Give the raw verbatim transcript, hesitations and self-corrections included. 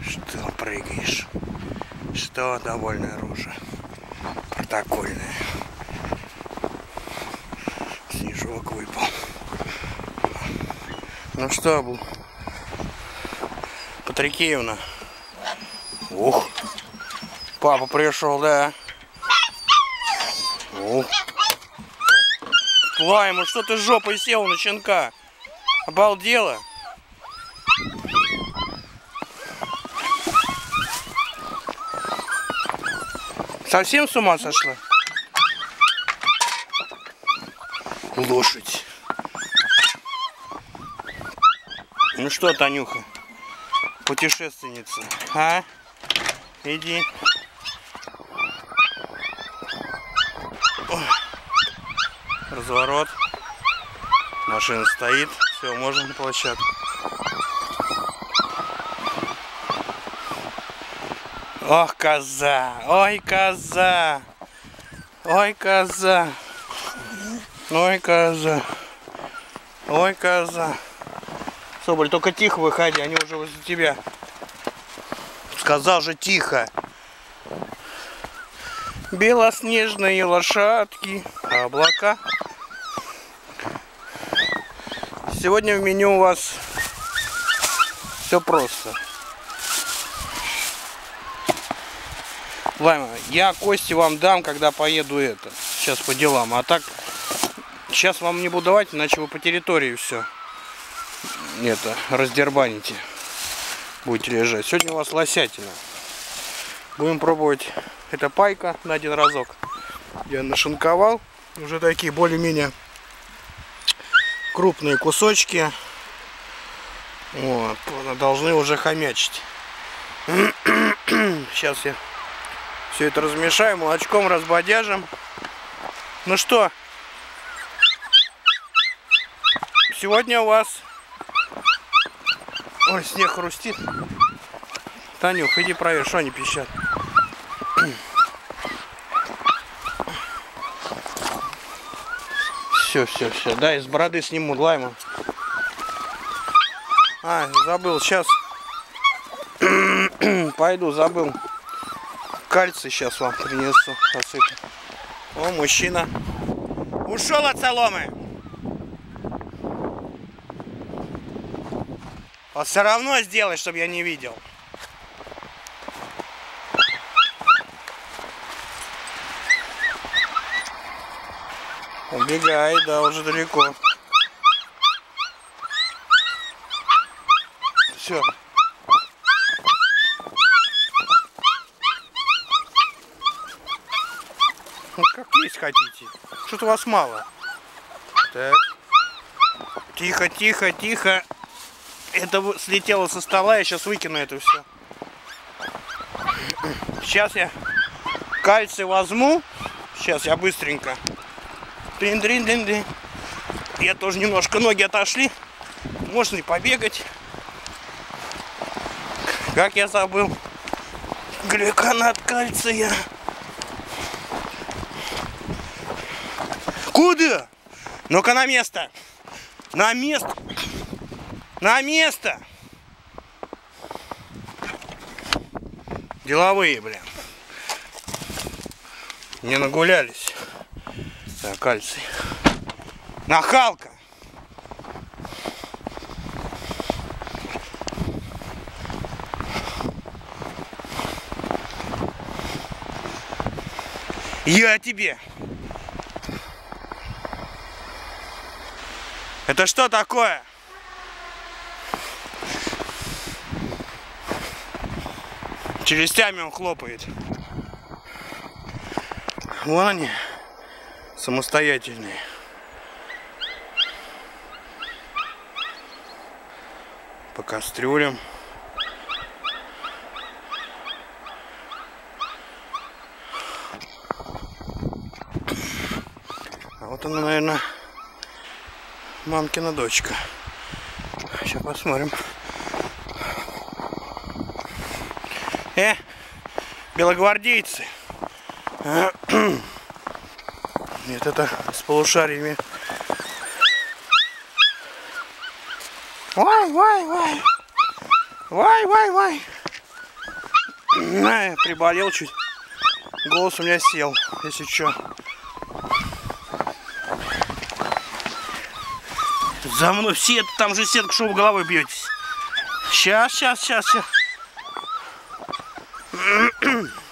Что прыгаешь? Что довольная рожа? Протокольная. Снежок выпал. Ну что, Абу? Патрикеевна. Ух. Папа пришел, да? Ух. Лайма, что ты жопой сел на щенка? Обалдела? Совсем с ума сошла? Лошадь. Ну что, Танюха, путешественница, а? Иди. Ой. Разворот. Машина стоит. Все, можно на площадку. Ох, коза! Ой, коза! Ой, коза! Ой, коза! Ой, коза! Соболь, только тихо выходи, они уже возле тебя. Сказал же тихо. Белоснежные лошадки, облака. Сегодня в меню у вас все просто. Лайма, я кости вам дам, когда поеду это. Сейчас по делам. А так, сейчас вам не буду давать, иначе вы по территории все это раздербаните. Будете лежать. Сегодня у вас лосятина. Будем пробовать. Это пайка на один разок. Я нашинковал. Уже такие более-менее крупные кусочки. Вот. Должны уже хомячить. Сейчас я все это размешаю, молочком разбодяжим. Ну что, сегодня у вас... Ой, снег хрустит. Танюх, иди проверь, что они пищат. Все, все, все. Да, из бороды сниму лайма. А, забыл, сейчас. Пойду, забыл. Кальций сейчас вам принесу. Посыплю. О, мужчина. Ушел от соломы. А все равно сделай, чтобы я не видел. Убегай, да, уже далеко. Все. Ну, как есть хотите. Что-то у вас мало. Так. Тихо, тихо, тихо. Это слетело со стола, я сейчас выкину это все. Сейчас я кальций возьму. Сейчас я быстренько. Дрин-дрин-дрин-дрин. Я тоже немножко ноги отошли. Можно и побегать. Как я забыл. Глюконат кальция. Куда? Ну-ка на место. На место. На место. Деловые, блин. Не нагулялись. Так, кальций. Нахалка. Я тебе. Это что такое? Челюстями он хлопает. Вон они, самостоятельные. По кастрюлям. А вот она, наверное, мамкина дочка. Сейчас посмотрим. Э, белогвардейцы. Нет, это с полушариями. Вай, вай, вай. Вай, вай, вай. А, приболел чуть. Голос у меня сел, если что. За мной все, там же сетка, что вы головой бьетесь. Сейчас, сейчас, сейчас, сейчас.